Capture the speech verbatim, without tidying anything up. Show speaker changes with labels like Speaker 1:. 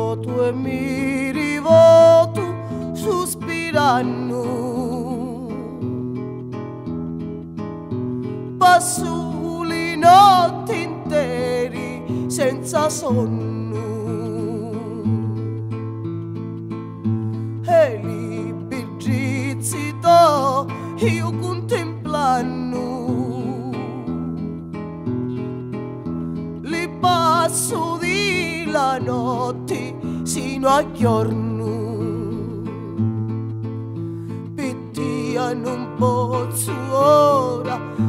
Speaker 1: rivoto e mi rivoto sospirando. Passo le notti interi senza sonno e li bigizi io contemplando. Li passo di la notte sino a giorno. Pittia non posso ora